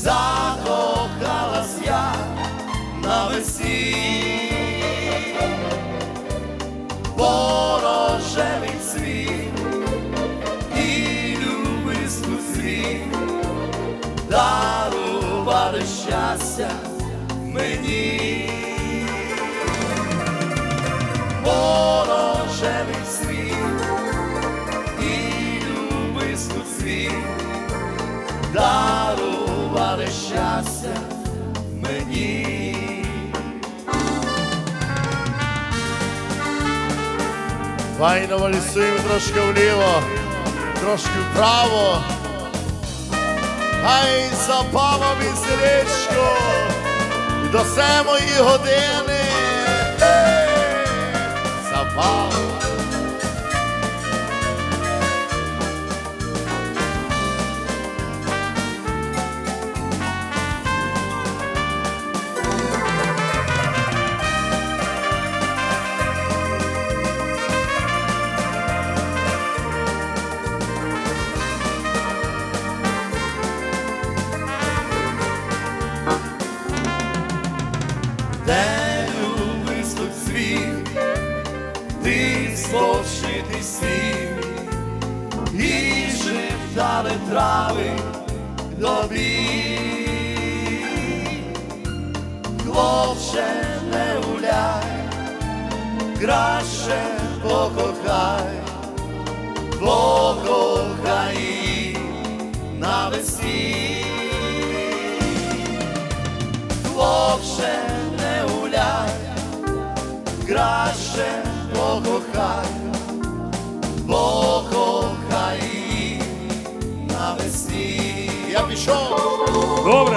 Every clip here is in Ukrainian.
закохалась я навесні, ворожевий цвіт і любисту цвіт дарували щастя мені. Ворожевий цвіт і любисту цвіт дарували щастя мені. Файно вальсуємо трошки вліво, трошки вправо. Хай запало веселечко до 7-ї години. Запало. Де любисток цвіт, ти спочитий світ, і шептали трави тобі. Хлопче, не гуляй, краще покохай, покохай її навесні. Хлопче, не гуляй, краще покохай, покохай її навесні. Я пішов. Добре.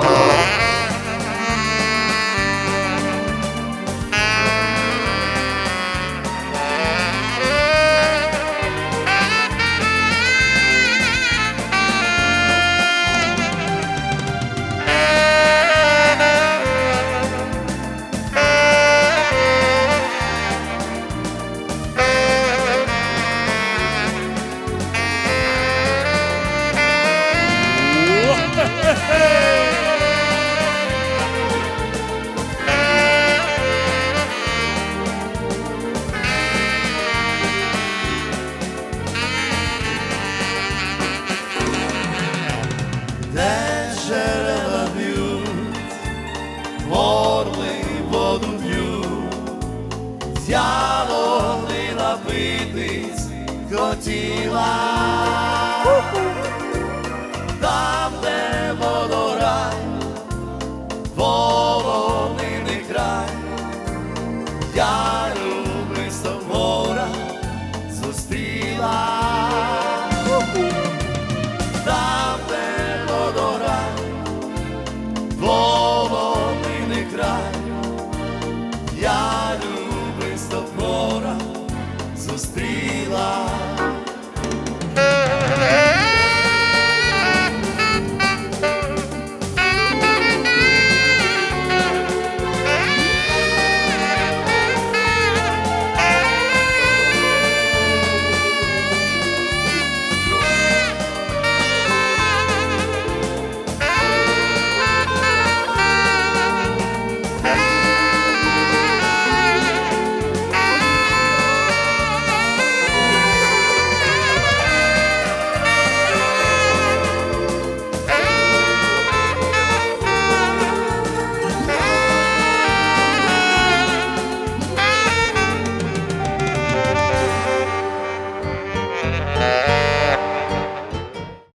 Де джерела б'ють, орли воду п'ють, з'явила напитись хотіла.